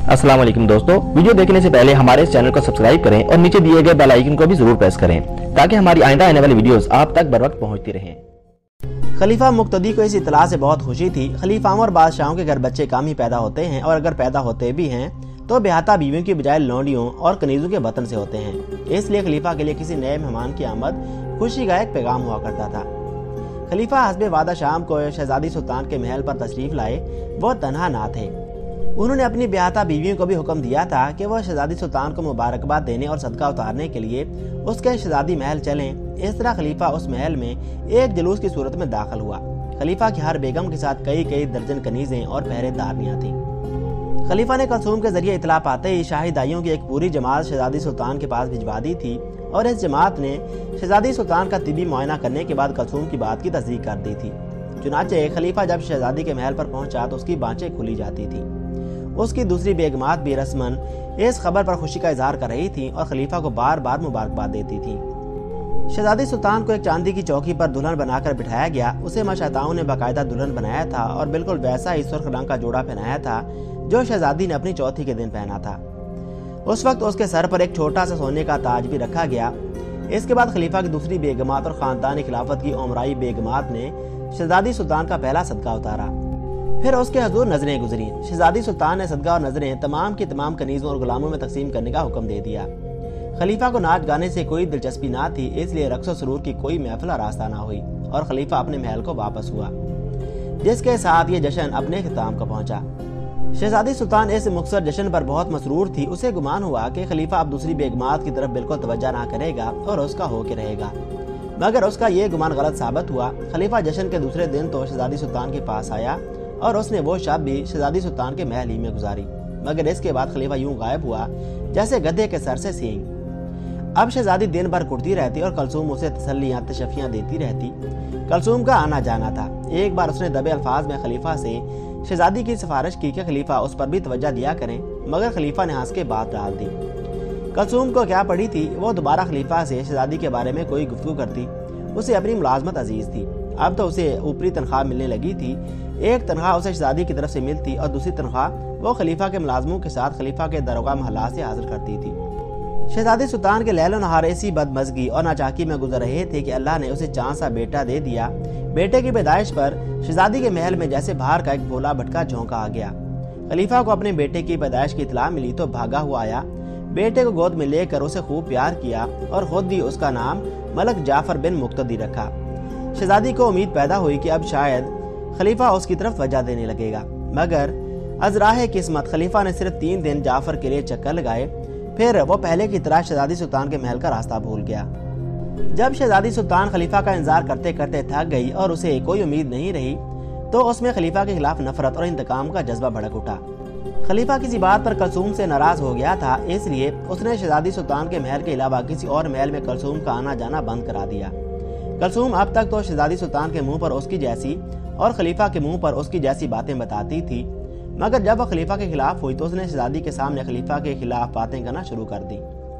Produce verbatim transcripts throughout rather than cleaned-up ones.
अस्सलाम वालेकुम दोस्तों, वीडियो देखने से पहले हमारे इस चैनल को सब्सक्राइब करें और नीचे दिए गए बेल आइकन को भी जरूर प्रेस करें ताकि हमारी आइंदा आने वाली वीडियोस आप तक बर वक्त पहुंचती रहें। खलीफा मुक्तदी को इस इत्तला से बहुत खुशी थी। खलीफाओं और बादशाहों के घर बच्चे कम ही पैदा होते हैं और अगर पैदा होते भी हैं तो बेहाता बीवियों की बजाय लौंडियों और कनीजों के बतन से होते हैं। इसलिए खलीफा के लिए किसी नए मेहमान की आमद खुशी का एक पैगाम हुआ करता था। खलीफा हस्बे वादा शाम को शहजादी सुल्तान के महल पर तशरीफ लाए। वो तन्हा ना थे। उन्होंने अपनी बेहाता बीवियों को भी हुक्म दिया था कि वह शहजादी सुल्तान को मुबारकबाद देने और सदका उतारने के लिए उसके शहजादी महल चलें। इस तरह खलीफा उस महल में एक जुलूस की सूरत में दाखिल हुआ। खलीफा की हर बेगम के साथ कई कई दर्जन कनीजें और पहरेदारनियां थीं। खलीफा ने कलसूम के जरिए इतला पाते ही शाही दाइयों की एक पूरी जमात शहजादी सुल्तान के पास भिजवा दी थी और इस जमात ने शहजादी सुल्तान का तिबी मुआयना करने के बाद कलसूम की बात की तस्दीक कर दी थी। चुनाचे खलीफा जब शहजादी के महल पर पहुंचा तो उसकी बाँचें खुली जाती थी। उसकी दूसरी बेगमात भी रस्मन इस खबर पर खुशी का इजहार कर रही थी और खलीफा को बार बार मुबारकबाद देती थी। शहजादी सुल्तान को एक चांदी की चौकी पर दुल्हन बनाकर बिठाया गया। उसे माशाताओं ने बाकायदा दुल्हन बनाया था और बिल्कुल वैसा ही सुर्ख रंग का जोड़ा पहनाया था जो शहजादी ने अपनी चौथी के दिन पहना था। उस वक्त उसके सर पर एक छोटा सा सोने का ताज भी रखा गया। इसके बाद खलीफा की दूसरी बेगमात और खानदानी खिलाफत की उमराई बेगमात ने शहजादी सुल्तान का पहला सदका उतारा। फिर उसके हजूर नजरें गुजरी। शहजादी सुल्तान ने सदका और नजरें तमाम की तमाम कनीजों और गुलामों में तकसीम करने का हुक्म दे दिया। खलीफा को नाच गाने से कोई दिलचस्पी ना थी, इसलिए रक्स और सुरूर की कोई महफिल रास्ता ना हुई और खलीफा अपने महल को वापस हुआ, जिसके साथ ये जश्न अपने खिताम को पहुंचा। शहजादी सुल्तान इस मुख्तसर जश्न पर बहुत मसरूर थी। उसे गुमान हुआ कि खलीफा अब दूसरी बेगमात की तरफ बिल्कुल तवज्जो ना करेगा और उसका हो के रहेगा, मगर उसका ये गुमान गलत साबित हुआ। खलीफा जश्न के दूसरे दिन तो शहजादी सुल्तान के पास आया और उसने वो शब भी शहजादी सुल्तान के महल ही में गुजारी, मगर इसके बाद खलीफा यूं गायब हुआ जैसे गधे के सर से सींग। अब शहजादी दिन भर कुटती रहती और कलसूम उसे तसल्लियां तशफियां देती रहती। कलसूम का आना जाना था। एक बार उसने दबे अल्फाज में खलीफा से शहजादी की सिफारिश की कि खलीफा उस पर भी तवज्जो दिया करें, मगर खलीफा ने हंस के बात डाल दी। कलसूम को क्या पड़ी थी, वो दोबारा खलीफा से शहजादी के बारे में कोई गुफ्तगू करती। उसे अपनी मुलाजमत अजीज थी। अब तो उसे ऊपरी तनख्वाह मिलने लगी थी। एक तनख्वाह उसे शहजादी की तरफ से मिलती और दूसरी तनख्वाह वो खलीफा के मुलाजमों के साथ खलीफा के दरोगा महल्ला से हासिल करती थी। शहजादी सुल्तान के लैलो नहार ऐसी बदमज़गी और नाचाकी में गुजर रहे थे कि अल्लाह ने उसे चांद सा बेटा दे दिया। बेटे की पैदाइश पर शहजादी के महल में जैसे बाहर का एक भोला भटका झोंका आ गया। खलीफा को अपने बेटे की पैदाइश की इतला मिली तो भागा हुआ आया। बेटे को गोद में लेकर उसे खूब प्यार किया और खुद भी उसका नाम मलक जाफर बिन मुक्तदी रखा। शहजादी को उम्मीद पैदा हुई कि अब शायद खलीफा उसकी तरफ वजह देने लगेगा, मगर अजराहे किस्मत खलीफा ने सिर्फ तीन दिन जाफर के लिए चक्कर लगाए, फिर वो पहले की तरह शहजादी सुल्तान के महल का रास्ता भूल गया। जब शहजादी सुल्तान खलीफा का इंतजार करते करते थक गई और उसे कोई उम्मीद नहीं रही तो उसमें खलीफा के खिलाफ नफरत और इंतकाम का जज्बा भड़क उठा। खलीफा किसी बात पर कलसूम से नाराज हो गया था, इसलिए उसने शहजादी सुल्तान के महल के अलावा किसी और महल में कलसूम का आना जाना बंद करा दिया। कलसूम अब तक तो शहजादी सुल्तान के मुंह पर उसकी जैसी और खलीफा के मुंह पर उसकी जैसी बातें बताती थी, मगर जब वह खलीफा के खिलाफ हुई तो उसने शहजादी के सामने खलीफा के खिलाफ बातें करना शुरू कर दी।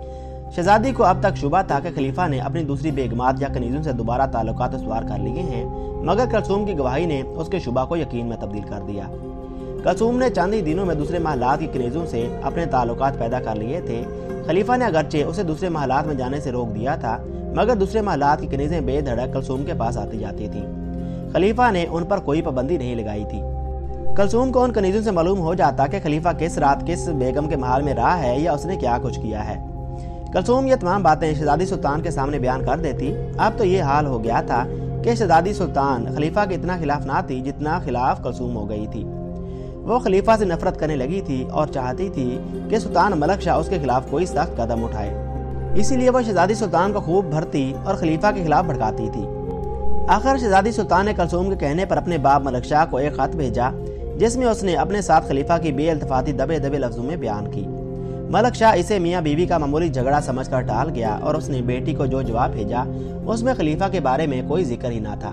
शहजादी को अब तक शुबा था कि खलीफा ने अपनी दूसरी बेगमात या कनीजों से दोबारा ताल्लुकात इस्तवार कर लिए हैं, मगर कलसूम की गवाही ने उसके शुबा को यकीन में तब्दील कर दिया। कलसूम ने चंद ही दिनों में दूसरे महलात की कनीजों से अपने ताल्लुकात पैदा कर लिए थे। खलीफा ने अगरचे उसे दूसरे महलात में जाने से रोक दिया था, मगर दूसरे महलात की कनीजें बेधड़क कलसूम के पास आती जाती थी। खलीफा ने उन पर कोई पाबंदी नहीं लगाई थी। कलसूम को उन कनीजों से मालूम हो जाता कि खलीफा किस रात किस बेगम के महल में रहा है या उसने क्या कुछ किया है। कलसूम ये तमाम बातें शहजादी सुल्तान के सामने बयान कर देती। अब तो ये हाल हो गया था कि शहजादी सुल्तान खलीफा के इतना खिलाफ ना थी जितना खिलाफ कलसूम हो गई थी। वो खलीफा से नफरत करने लगी थी और चाहती थी कि सुल्तान मलक शाह उसके खिलाफ कोई सख्त कदम उठाए। इसीलिए वो शहजादी सुल्तान को खूब भरती और खलीफा के खिलाफ भड़काती थी। आखिर शहजादी सुल्तान ने कलसूम के कहने पर अपने बाप मलक शाह को एक खत भेजा जिसमें उसने अपने साथ खलीफा की बेइल्तिफाती दबे दबे लफ्जों में बयान की। मलक शाह इसे मियाँ बीवी का मामूली झगड़ा समझकर टाल गया और उसने बेटी को जो जवाब भेजा उसमें खलीफा के बारे में कोई जिक्र ही ना था।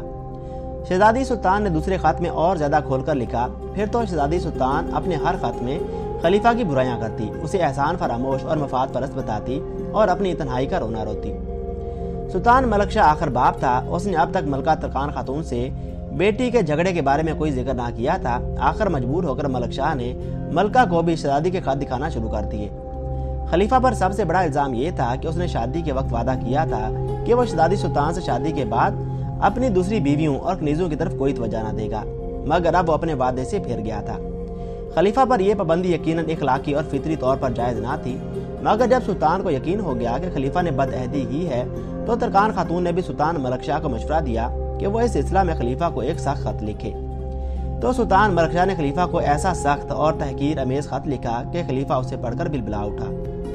शहजादी सुल्तान ने दूसरे खत में और ज्यादा खोलकर लिखा। फिर तो शहजादी सुल्तान अपने हर खत में खलीफा की बुराइयां करती, उसे एहसान फरामोश और मफाद परस्त बताती और अपनी तन्हाई का रोना रोती। सुल्तान मलक शाह आखिर बाप था। उसने अब तक मलका तरकान खातून से बेटी के झगड़े के बारे में कोई जिक्र ना किया था। आखिर मजबूर होकर मलक शाह ने मलका को भी शहजादी के खत दिखाना शुरू कर दिए। खलीफा पर सबसे बड़ा इल्जाम ये था कि उसने शादी के वक्त वादा किया था कि वो शहजादी सुल्तान से शादी के बाद अपनी दूसरी बीवियों और कनीजों की तरफ कोई तवज्जो न देगा, मगर अब वो अपने वादे से फिर गया था। खलीफा पर यह पाबंदी यकीनन इखलाकी और फितरी तौर पर जायज ना थी, मगर जब सुल्तान को यकीन हो गया कि खलीफा ने बदअहदी की है तो तरकान खातून ने भी सुल्तान मलक शाह को मशवरा दिया कि वो इस सिलसिला में खलीफा को एक सख्त खत लिखे। तो सुल्तान मलक शाह ने खलीफा को ऐसा सख्त और तहकीर अमेज खत लिखा कि खलीफा उसे पढ़कर बिलबिला उठा।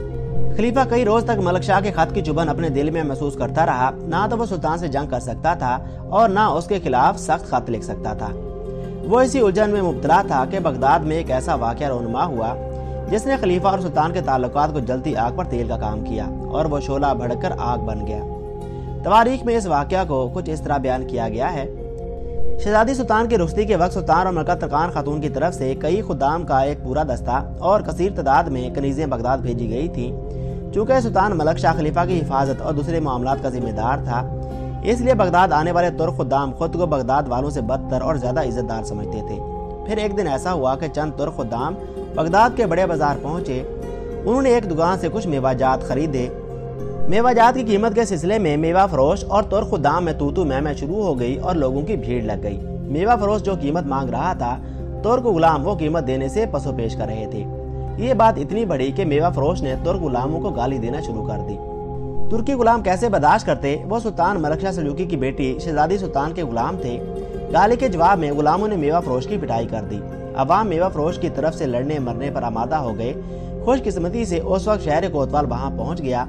खलीफा कई रोज तक मलक शाह के खत की चुभन अपने दिल में महसूस करता रहा। ना तो वो सुल्तान से जंग कर सकता था और ना उसके खिलाफ सख्त खत लिख सकता था। वो इसी उलझन में मुब्तला था कि बगदाद में एक ऐसा वाक़या रोनुमा हुआ जिसने खलीफा और सुल्तान के ताल्लुकात को जलती आग पर तेल का काम किया और वो शोला भड़कर आग बन गया। तवारीख में इस वाक़या को कुछ इस तरह बयान किया गया है। शहजादी सुल्तान की रुखसती के वक्त सुल्तान और मलका तरकान खातून की तरफ से कई खुदाम का एक पूरा दस्ता और कसीर तादाद में कनीजें बगदाद भेजी गई थी। चूँकि सुल्तान मलक शाह खलीफा की हिफाजत और दूसरे मामलात का जिम्मेदार था, इसलिए बगदाद आने वाले तुर्क खुदाम खुद को बगदाद वालों से बदतर और ज्यादा इज्जतदार समझते थे। फिर एक दिन ऐसा हुआ कि चंद तुर्क खुदाम बगदाद के बड़े बाजार पहुंचे। उन्होंने एक दुकान से कुछ मेवाजात खरीदे। मेवाजात की कीमत के सिलसिले में मेवा फरोश और तुर्क खुदाम में तू तू मैं मैं शुरू हो गई और लोगों की भीड़ लग गई। मेवा फरोश जो कीमत मांग रहा था, तुर्क गुलाम वो कीमत देने से पसो पेश कर रहे थे। ये बात इतनी बड़ी कि मेवा फरोश ने तुर्क गुलामों को गाली देना शुरू कर दी। तुर्की गुलाम कैसे बर्दाश्त करते, वो सुल्तान मलक शाह सल्जूकी की बेटी शहजादी सुल्तान के गुलाम थे। गाली के जवाब में गुलामों ने मेवा फरोश की पिटाई कर दी। अवाम मेवा फरोश की तरफ से लड़ने मरने पर आमादा हो गए। खुशकिस्मती से उस वक्त शहर कोतवाल वहां पहुंच गया।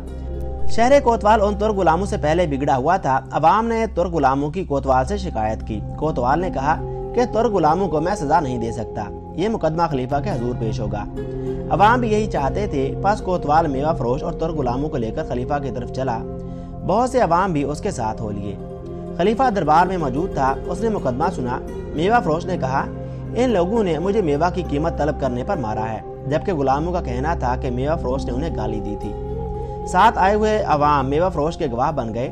शहर कोतवाल उन तुर्क गुलामों से पहले बिगड़ा हुआ था। अवाम ने तुर्क गुलामों की कोतवाल से शिकायत की। कोतवाल ने कहा कि तुर्क गुलामों को मैं सजा नहीं दे सकता, ये मुकदमा खलीफा के हजूर पेश होगा। अवाम भी यही चाहते थे। पास कोतवाल मेवा फरोश और तुर्क गुलामों को लेकर खलीफा की तरफ चला। बहुत से अवाम भी उसके साथ हो लिए। खलीफा दरबार में मौजूद था। उसने मुकदमा सुना। मेवा फरोश ने कहा, इन लोगों ने मुझे मेवा की कीमत तलब करने पर मारा है, जबकि गुलामों का कहना था कि मेवा फरोश ने उन्हें गाली दी थी। साथ आए हुए अवाम मेवा फरोश के गवाह बन गए।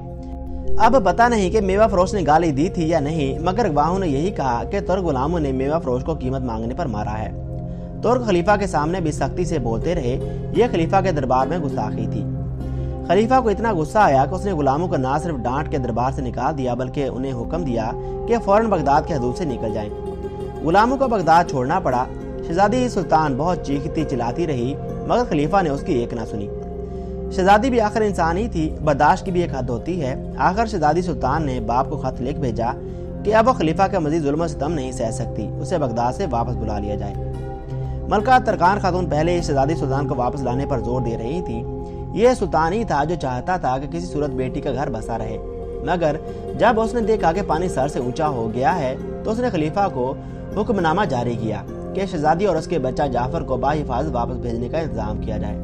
अब पता नहीं कि मेवा फरोश ने गाली दी थी या नहीं, मगर गवाहों ने यही कहा कि तुर्क गुलामों ने मेवा फरोश को कीमत मांगने पर मारा है। तुर्क खलीफा के सामने भी सख्ती से बोलते रहे। ये खलीफा के दरबार में गुस्ताखी थी। खलीफा को इतना गुस्सा आया कि उसने गुलामों को न सिर्फ डांट के दरबार से निकाल दिया, बल्कि उन्हें हुक्म दिया कि फौरन बगदाद के हदूद से निकल जाएं। गुलामों को बगदाद छोड़ना पड़ा। शहजादी सुल्तान बहुत चीखती चिल्लाती रही, मगर खलीफा ने उसकी एक ना सुनी। शहजादी भी आखिर इंसान ही थी, बर्दाश्त की भी एक हद होती है। आखिर शहजादी सुल्तान ने बाप को खत लिख भेजा कि अब वो खलीफा का मजीद जुल्म सितम नहीं सह सकती, उसे बगदाद से वापस बुला लिया जाए। मलका तरकान खातून पहले ही शहजादी सुल्तान को वापस लाने पर जोर दे रही थी। यह सुल्तान ही था जो चाहता था कि किसी सूरत बेटी का घर बसा रहे, मगर जब उसने देखा कि पानी सर से ऊंचा हो गया है तो उसने खलीफा को हुक्मनामा जारी किया कि शहजादी और उसके बच्चा जाफर को बाहिफाजत वापस भेजने का इंतजाम किया जाए।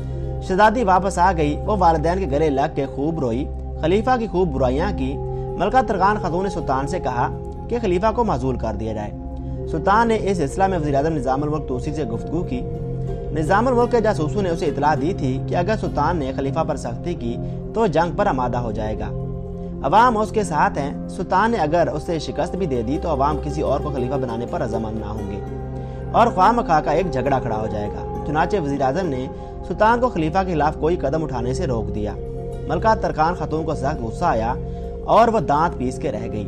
शहजादी वापस आ गई। वो वालिदैन के गले लग के खूब रोई, खलीफा की खूब बुराइयां की। मलका तरकान खातून ने सुल्तान से कहा कि खलीफा को माजूल कर दिया जाए। सुल्तान ने इस सिलसिला में वज़ीर-ए-आज़म निज़ामुल मुल्क तूसी से गुफ्तगू की। निज़ामुल मुल्क के जासूसों ने उसे इतला दी थी कि अगर सुल्तान ने खलीफा पर सख्ती की तो जंग पर आमादा हो जाएगा। अवाम उसके साथ हैं। सुल्तान ने अगर उससे शिकस्त भी दे दी तो अवाम किसी और को खलीफा बनाने पर रज़ामंद ना होंगे और ख्वाह-मख्वाह का एक झगड़ा खड़ा हो जाएगा। चुनाचे वज़ीर-ए-आज़म ने सुल्तान को खलीफा के खिलाफ कोई कदम उठाने से रोक दिया। मलका तरकान खातून को सख्त गुस्सा आया और वह दांत पीस के रह गई।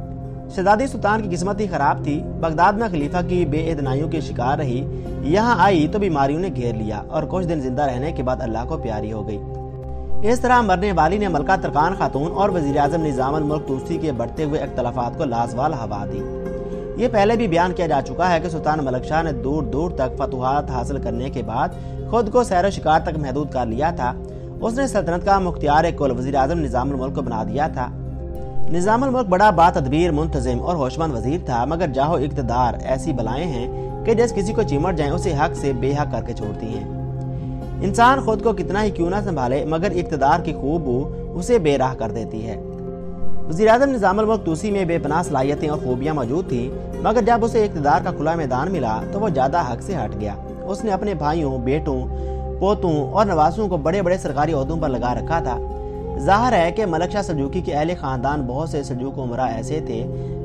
शहजादी सुल्तान की किस्मत ही खराब थी। बगदाद में खलीफा की बेइतनाइयों की शिकार रही। यहाँ आई तो बीमारियों ने घेर लिया और कुछ दिन जिंदा रहने के बाद अल्लाह को प्यारी हो गई। इस तरह मरने वाली ने मलका तरकान खातून और वज़ीर-ए-आज़म निज़ामुल मुल्क तूसी के बढ़ते हुए इख्तलाफात को लाजवाल हवा दी। ये पहले भी बयान किया जा चुका है कि सुल्तान मलक शाह ने दूर दूर तक फतुहात हासिल करने के बाद खुद को सैर शिकार तक महदूद कर लिया था। उसने सल्तनत का मुख्तियार कुल वज़ीर-ए-आज़म निज़ामुल मुल्क को बना दिया था। निज़ामुल मुल्क बड़ा बातदबीर, मुंतज़िम और होशमंद वजीर था, मगर जाहो इक़्तिदार ऐसी बलाएं हैं कि जिस किसी को चिमट जाए उसे हक से बेहक करके छोड़ती हैं। इंसान खुद को कितना ही क्यों ना संभाले, मगर इक़्तिदार की खूबू उसे बेराह कर देती है। वज़ीर-ए-आज़म निज़ामुल मुल्क तूसी में बेपनाह सलाहियतें और खूबियां मौजूद थी, मगर जब उसे इक़्तिदार का खुला मैदान मिला तो वो ज्यादा हक से हट गया। उसने अपने भाइयों, बेटों, पोतों और नवासों को बड़े बड़े सरकारी ओहदों पर लगा रखा था। जाहिर है कि मलक शाह सल्जूकी के अहले खानदान बहुत से सल्जूक उमरा ऐसे थे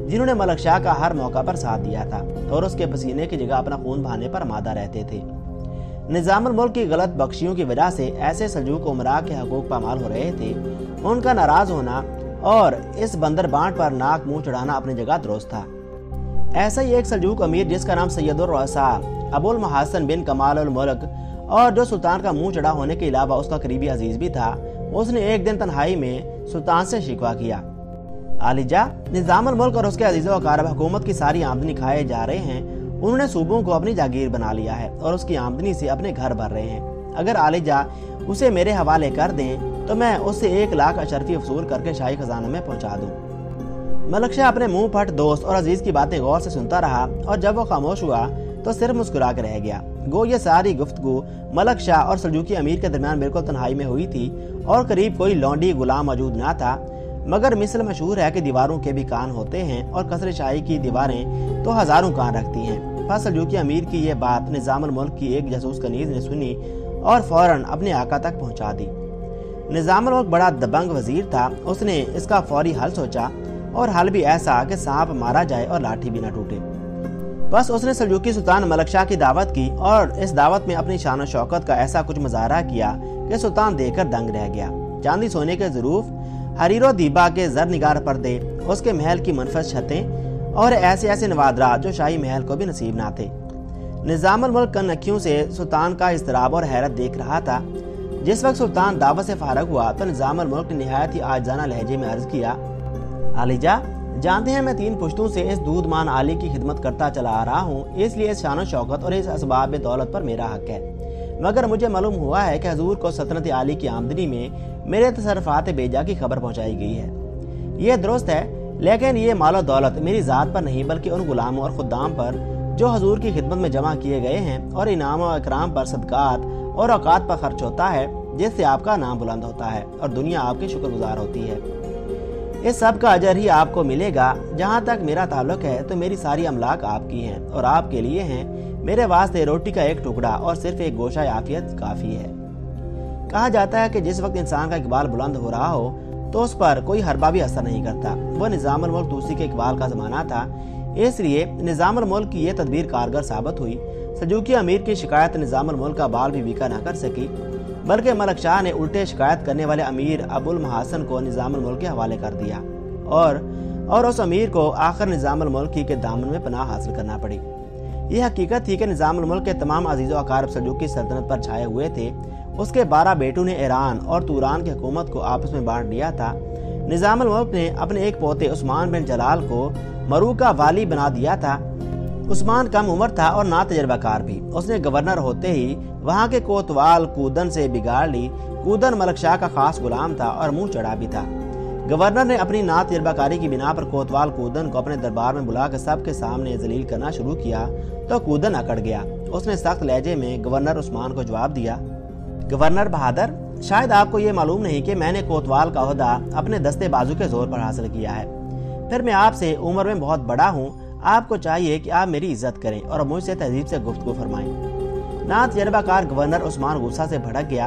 जिन्होंने मलक शाह का हर मौका पर साथ दिया था और उसके पसीने की जगह अपना खून बहाने पर आमादा रहते थे। निजामुल मुल्क की गलत बख्शियों की वजह से ऐसे सल्जूक उमरा के हकूक पामाल हो रहे थे। उनका नाराज होना और इस बंदर बांट पर नाक मुंह चढ़ाना अपनी जगह दुरुस्त था। ऐसा ही एक सल्जूक अमीर जिसका नाम सैयदुर रसा अबुल महासन बिन कमाल अल मुल्क और जो सुल्तान का मुंह चढ़ा होने के अलावा उसका करीबी अजीज भी था, उसने एक दिन तन्हाई में सुल्तान से शिकवा किया। आलिजा, निजामुल मुल्क और उसके अजीज़ो अकारब हुकूमत की सारी आमदनी खाए जा रहे हैं। उन्होंने सूबों को अपनी जागीर बना लिया है और उसकी आमदनी से अपने घर भर रहे हैं। अगर आलिजा उसे मेरे हवाले कर दें तो मैं उससे एक लाख अशरफी वसूल करके शाही खजाना में पहुंचा दूं। मलक शाह अपने मुंह फट दोस्त और अजीज की बातें गौर से सुनता रहा और जब वो खामोश हुआ तो सिर्फ मुस्कुरा के रह गया। गो ये सारी गुफ्तगू मलक शाह और सल्जूकी अमीर के दरमियान बिल्कुल तन्हाई में हुई थी और करीब कोई लौंडी गुलाम मौजूद न था। मगर मिसल मशहूर है कि दीवारों के भी कान होते हैं और कसर शाही की दीवारें तो हजारों कान रखती हैं। बस सल्जूकी अमीर की ये बात निजामुल मुल्क की एक जासूस कनीज ने सुनी और फौरन अपने आका तक पहुंचा दी। निजामुल मुल्क बड़ा दबंग वजीर था। उसने इसका फौरी हल सोचा और हल भी ऐसा कि सांप मारा जाए और लाठी भी न टूटे। बस उसने सल्जूकी सुल्तान मलक शाह की दावत की और इस दावत में अपनी शान शौकत का ऐसा कुछ मुजाहरा किया कि सुल्तान देखकर दंग रह गया। चांदी सोने के ज़रूफ, हरीरो दीबा के जर निगार पर्दे, उसके महल की मनफस छतें और ऐसे ऐसे नवादरात जो शाही महल को भी नसीब ना थे। निजामुल मुल्क कन अखियों से सुल्तान का इस्तराब और हैरत देख रहा था। जिस वक्त सुल्तान दावत से फारग हुआ तो निजामुल मुल्क ने निहायत ही आजाना लहजे में अर्ज किया, आलिजा, जानते हैं मैं तीन पुश्तों से इस दूधमान आली की खिदमत करता चला आ रहा हूँ, इसलिए इस शान शौकत और इस असबाब दौलत पर मेरा हक है। मगर मुझे मालूम हुआ है कि हजूर को सल्तनत आली की आमदनी में मेरे तसरफात बेजा की खबर पहुँचाई गई है। ये दुरुस्त है, लेकिन ये मालो दौलत मेरी ज़ात पर नहीं बल्कि उन गुलामों और खुदाम पर जो हजूर की खिदमत में जमा किए गए हैं और इनाम और इकराम पर सदकात और औकात पर खर्च होता है, जिससे आपका नाम बुलंद होता है और दुनिया आपकी शुक्रगुजार होती है। इस सब का अजर ही आपको मिलेगा। जहाँ तक मेरा ताल्लुक है तो मेरी सारी अमलाक आपकी हैं और आपके लिए हैं। मेरे वास्ते रोटी का एक टुकड़ा और सिर्फ एक गोशा आफियत काफ़ी है। कहा जाता है कि जिस वक्त इंसान का इकबाल बुलंद हो रहा हो तो उस पर कोई हरबा भी असर नहीं करता। वह निजामुल मुल्क दूसरी के इकबाल का ज़माना था, इसलिए निजामुल मुल्क की यह तदबीर कारगर साबित हुई। सल्जूकी अमीर की शिकायत निजामुल मुल्क का बाल भी बीका न कर सकी, बल्कि मलक शाह ने उल्टे शिकायत करने वाले अमीर अबुल महासन को निजामुल मुल्क के हवाले कर दिया और और उस अमीर को आखिर निजामुल मुल्क ही के दामन में पनाह हासिल करना पड़ी। यह हकीकत थी कि निजामुल मुल्क के तमाम अजीज़ो अकारब सल्जूकी सल्तनत पर छाए हुए थे। उसके बारह बेटों ने ईरान और तुरान की हुकूमत को आपस में बांट लिया था। निजामुल मुल्क ने अपने एक पोते उस्मान बिन जलाल को मरू का वाली बना दिया था। उस्मान कम उम्र था और ना तजर्बाकार भी। उसने गवर्नर होते ही वहाँ के कोतवाल कूदन से बिगाड़ ली। कूदन मलक शाह का खास गुलाम था और मुंह चढ़ा भी था। गवर्नर ने अपनी ना तजर्बाकारी की बिना पर कोतवाल कूदन को अपने दरबार में बुलाकर सबके सामने जलील करना शुरू किया तो कूदन अकड़ गया। उसने सख्त लहजे में गवर्नर उस्मान को जवाब दिया, गवर्नर बहादुर, शायद आपको ये मालूम नहीं कि मैंने कोतवाल का ओहदा अपने दस्ते बाजू के जोर पर हासिल किया है। फिर मैं आपसे उम्र में बहुत बड़ा हूँ। आपको चाहिए कि आप मेरी इज्जत करें और मुझसे तहजीब से गुफ्तगू फरमाएं। ना तजर्बाकार गवर्नर उस्मान गुस्सा से भड़क गया,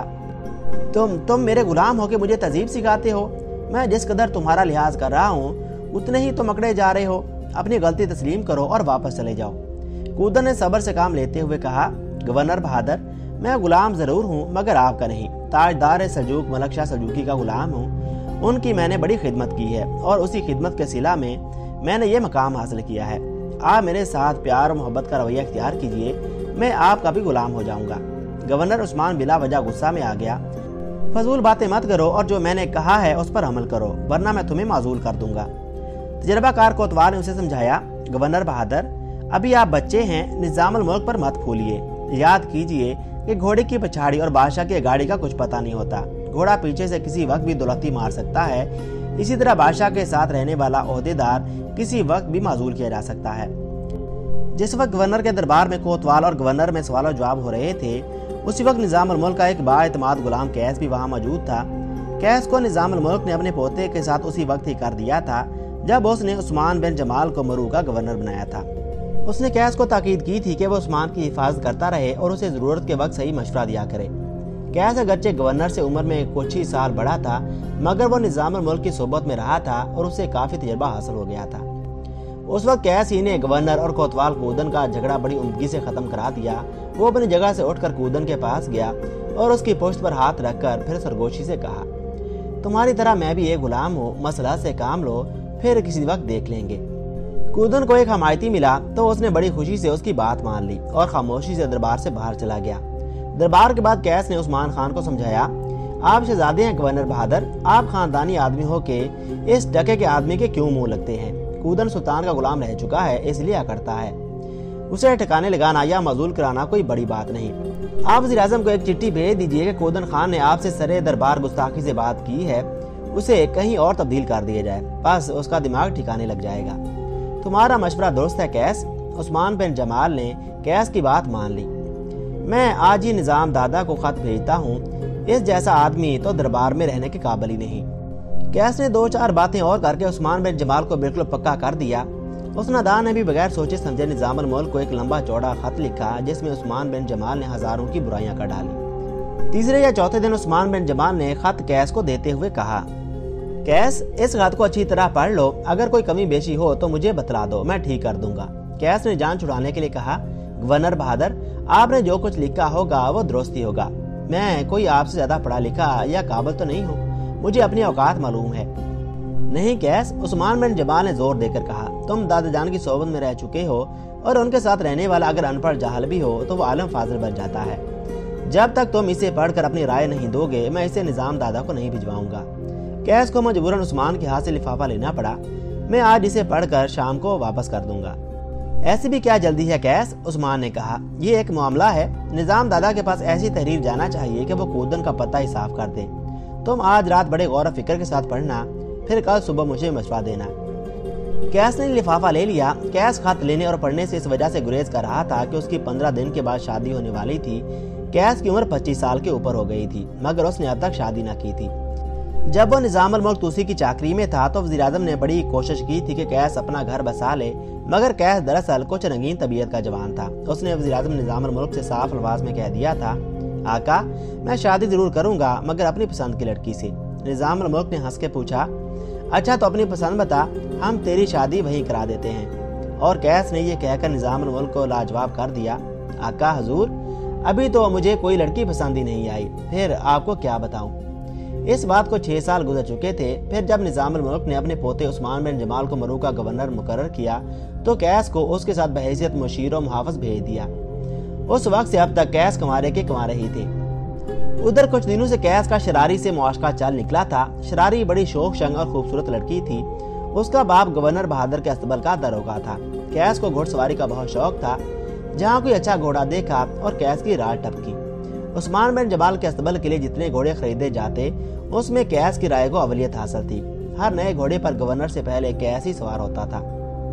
तुम तुम मेरे गुलाम हो के मुझे तहजीब सिखाते हो। मैं जिस कदर तुम्हारा लिहाज कर रहा हूँ उतने ही तुम अकड़े जा रहे हो। अपनी गलती तस्लीम करो और वापस चले जाओ। कूदन ने सब्र से काम लेते हुए कहा, गवर्नर बहादुर, मैं गुलाम जरूर हूँ मगर आपका नहीं। ताजदार सल्जूक मलक शाह सल्जूकी का गुलाम हूँ। उनकी मैंने बड़ी खिदमत की है और उसी खिदमत के सिला में मैंने ये मकाम हासिल किया है। आप मेरे साथ प्यार और मोहब्बत का रवैया इख्तियार कीजिए, मैं आपका भी गुलाम हो जाऊंगा। गवर्नर उस्मान बिला वजह गुस्सा में आ गया। फजूल बातें मत करो और जो मैंने कहा है उस पर अमल करो, वरना मैं तुम्हें माजूल कर दूंगा। तजर्बाकार कोतवाल ने उसे समझाया, गवर्नर बहादुर, अभी आप बच्चे हैं, निजामुल मुल्क पर मत फूलिए। याद कीजिए कि घोड़े की पछाड़ी और बादशाह की गाड़ी का कुछ पता नहीं होता। घोड़ा पीछे से किसी वक्त भी दुलत्ती मार सकता है। इसी तरह बादशाह के साथ रहने वाला ओहदेदार किसी वक्त भी माजूल किया जा सकता है। जिस वक्त गवर्नर के दरबार में कोतवाल और गवर्नर में सवाल और जवाब हो रहे थे, उसी वक्त निजामुल मुल्क का एक बाएतमाद गुलाम कैस भी वहाँ मौजूद था। कैस को निजामुल मुल्क ने अपने पोते के साथ उसी वक्त ही कर दिया था जब उसने उस्मान बिन जमाल को मरू का गवर्नर बनाया था। उसने कैस को ताकीद की थी कि वो उस्मान की हिफाजत करता रहे और उसे जरूरत के वक्त सही मशवरा दिया करे। कैस अगरचे गवर्नर से उम्र में कुछ ही साल बड़ा था, मगर वो निजामुल मुल्क की सोबत में रहा था और उसे काफी तजर्बा हासिल हो गया था। उस वक्त कैस ही ने गवर्नर और कोतवाल कूदन का झगड़ा बड़ी उम्दगी से खत्म करा दिया। वो अपनी जगह से उठकर कूदन के पास गया और उसकी पुश्त पर हाथ रखकर फिर सरगोशी से कहा, तुम्हारी तरह मैं भी एक गुलाम हूँ, मसला से काम लो, फिर किसी वक्त देख लेंगे। कूदन को एक हमायती मिला तो उसने बड़ी खुशी से उसकी बात मान ली और खामोशी से दरबार से बाहर चला गया। दरबार के बाद कैस ने उस्मान खान को समझाया, आप शहजादे हैं गवर्नर बहादुर, आप खानदानी आदमी हो के इस टके के आदमी के क्यों मुंह लगते हैं। कूदन सुल्तान का गुलाम रह चुका है, इसलिए करता है। उसे ठिकाने लगाना या मजूल कराना कोई बड़ी बात नहीं। आप वज़ीर आज़म को एक चिट्ठी भेज दीजिए कि कूदन खान ने आपसे सरे दरबार गुस्ताखी से बात की है, उसे कहीं और तब्दील कर दिया जाए, बस उसका दिमाग ठिकाने लग जाएगा। तुम्हारा मशवरा दुरुस्त है कैस। उस्मान बिन जमाल ने कैस की बात मान ली। मैं आज ही निजाम दादा को खत भेजता हूँ, इस जैसा आदमी तो दरबार में रहने के काबिल ही नहीं। कैस ने दो चार बातें और करके उस्मान बिन जमाल को बिल्कुल पक्का कर दिया। उस नादान ने भी बगैर सोचे समझे निजाम अल मुल्क को एक लंबा चौड़ा खत लिखा जिसमें उस्मान बिन जमाल ने हजारों की बुराइयां कर डाली। तीसरे या चौथे दिन उस्मान बिन जमाल ने खत कैस को देते हुए कहा, कैस इस खत को अच्छी तरह पढ़ लो, अगर कोई कमी बेशी हो तो मुझे बतला दो, मैं ठीक कर दूंगा। कैस ने जान छुड़ाने के लिए कहा, गवर्नर बहादुर, आपने जो कुछ लिखा होगा वो दुरुस्त ही होगा। मैं कोई आपसे ज्यादा पढ़ा लिखा या काबिल तो नहीं हूँ, मुझे अपनी औकात मालूम है। नहीं कैस, उस्मान बिन जमाल ने जोर देकर कहा, तुम दादा जान की सोबत में रह चुके हो और उनके साथ रहने वाला अगर अनपढ़ जाहल भी हो तो वो आलम फाजिल बन जाता है। जब तक तुम इसे पढ़कर अपनी राय नहीं दोगे मैं इसे निजाम दादा को नहीं भिजवाऊंगा। कैस को मजबूरन उस्मान के हाथ से लिफाफा लेना पड़ा। मैं आज इसे पढ़कर शाम को वापस कर दूंगा। ऐसी भी क्या जल्दी है कैस, उस्मान ने कहा, ये एक मामला है, निजाम दादा के पास ऐसी तहरीर जाना चाहिए कि वो कूदन का पता ही साफ कर दे। तुम आज रात बड़े गौर फिक्र के साथ पढ़ना, फिर कल सुबह मुझे मशवरा देना। कैस ने लिफाफा ले लिया। कैस खत लेने और पढ़ने से इस वजह से गुरेज कर रहा था कि उसकी पंद्रह दिन के बाद शादी होने वाली थी। कैस की उम्र पच्चीस साल के ऊपर हो गई थी, मगर उसने अब तक शादी न की थी। जब वो निजाम अल मुल्क तूसी की चाकरी में था तो वज़ीर आज़म ने बड़ी कोशिश की थी कि कैस अपना घर बसा ले, मगर कैस दरअसल कुछ रंगीन तबीयत का जवान था। उसने वज़ीर आज़म निजाम अल मुल्क से साफ अल्फाज में कह दिया था, आका मैं शादी जरूर करूंगा मगर अपनी पसंद की लड़की से। निजाम अल मुल्क ने हंस के पूछा, अच्छा तो अपनी पसंद बता, हम तेरी शादी वहीं करा देते हैं। और कैस ने यह कहकर निजाम अल मुल्क को लाजवाब कर दिया, आका हजूर अभी तो मुझे कोई लड़की पसंद ही नहीं आई, फिर आपको क्या बताऊं। इस बात को छह साल गुजर चुके थे। फिर जब निजाम अल मुल्क ने अपने पोते उस्मान बिन जमाल को मरू का गवर्नर मुकर्रर किया तो कैस को उसके साथ बहैसियत मुशीर और मुहाफ़िज़ भेज दिया। उस वक्त से अब तक कैस कंवारे के कंवारे ही थे। उधर कुछ दिनों से कैस का शरारी से मुआशका चल निकला था। शरारी बड़ी शोक शंग और खूबसूरत लड़की थी। उसका बाप गवर्नर बहादुर के अस्तबल का दरोगा था। कैस को घुड़सवारी का बहुत शौक था। जहाँ कोई अच्छा घोड़ा देखा और कैस की राह टपकी। उस्मान बिन जमाल के अस्तबल के लिए जितने घोड़े खरीदे जाते उसमें कैस की राय को अवलियत हासिल थी। हर नए घोड़े पर गवर्नर से पहले कैस ही सवार होता था।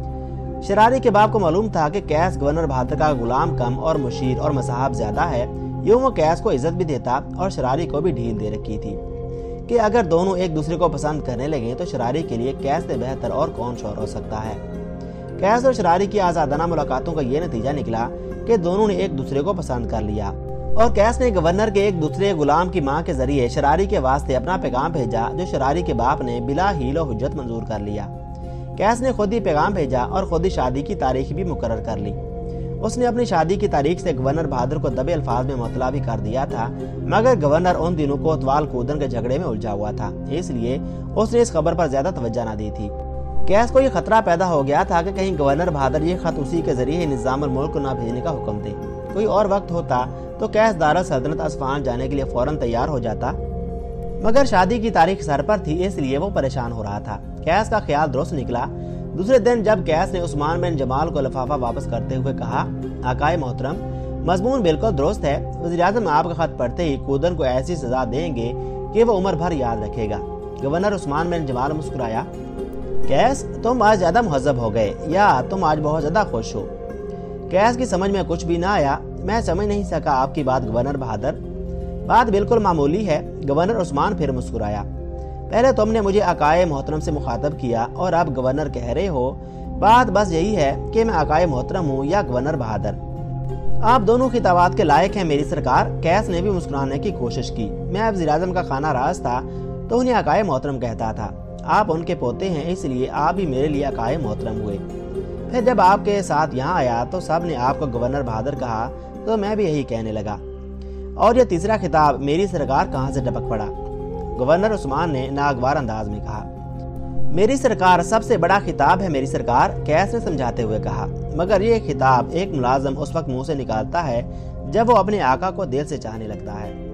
शरारी के बाप को मालूम था कि कैस गवर्नर बहादुर का गुलाम कम और मुशीर और मसाहब ज्यादा है। यूं वो कैस को इज्जत भी देता और शरारी को भी ढील दे रखी थी कि अगर दोनों एक दूसरे को पसंद करने लगे तो शरारी के लिए कैस से बेहतर और कौन शौहर हो सकता है। कैस और शरारी की आजादाना मुलाकातों का ये नतीजा निकला कि दोनों ने एक दूसरे को पसंद कर लिया और कैस ने गवर्नर के एक दूसरे गुलाम की मां के जरिए शरारी के वास्ते अपना पैगाम भेजा, जो शरारी के बाप ने बिला हील और हुज्जत मंजूर कर लिया। कैस ने खुद ही पैगाम भेजा और खुद ही शादी की तारीख भी मुकर्रर कर ली। उसने अपनी शादी की तारीख से गवर्नर बहादुर को दबे अल्फाज में मुतला भी कर दिया था, मगर गवर्नर उन दिनों कोतवाल कूदन के झगड़े में उलझा हुआ था, इसलिए उसने इस खबर पर ज्यादा तवज्जो न दी थी। कैस को ये खतरा पैदा हो गया था कि कहीं गवर्नर बहादुर ये खत उसी के जरिए निजाम अल मुल्क को न भेजने का हुक्म दे। कोई और वक्त होता तो कैस दारुल सल्तनत अस्फहान जाने के लिए फौरन तैयार हो जाता, मगर शादी की तारीख सर पर थी, इसलिए वो परेशान हो रहा था। कैस का ख्याल दुरुस्त निकला। दूसरे दिन जब कैस ने उस्मान बिन जमाल को लिफाफा वापस करते हुए कहा, आकाए मोहतरम, मजमून बिल्कुल दुरुस्त है। वज़ीर आज़म आपका खत पढ़ते ही कूदन को ऐसी सजा देंगे कि वो उम्र भर याद रखेगा। गवर्नर उस्मान बिन जमाल मुस्कुराया, कैस तुम आज ज्यादा मुहज्जब हो गए या तुम आज बहुत ज्यादा खुश हो। कैस की समझ में कुछ भी ना आया। मैं समझ नहीं सका आपकी बात गवर्नर बहादुर। बात बिल्कुल मामूली है। गवर्नर उस्मान फिर मुस्कुराया, पहले तुमने मुझे अकाए मोहतरम से मुखातब किया और अब गवर्नर कह रहे हो। बात बस यही है कि मैं अकाए मोहतरम हूँ या गवर्नर बहादुर। आप दोनों खिताबात के लायक हैं मेरी सरकार। कैस ने भी मुस्कुराने की कोशिश की। मैं वज़ीर आज़म का खाना राज था तो उन्हें अकाए मोहतरम कहता था। आप उनके पोते हैं, इसलिए आप भी मेरे लिए अकाए मोहतरम हुए। پھر جب آپ کے ساتھ یہاں آیا تو سب نے آپ کو گورنر بہادر کہا تو میں بھی یہی کہنے لگا۔ اور یہ تیسرا خطاب میری سرکار کہاں سے ٹپک پڑا؟ گورنر عثمان نے ناگوار انداز میں کہا۔ میری سرکار سب سے بڑا خطاب ہے میری سرکار، کیس نے سمجھاتے ہوئے کہا، مگر یہ خطاب ایک ملازم اس وقت منہ سے نکالتا ہے جب وہ اپنے آقا کو دل سے چاہنے لگتا ہے۔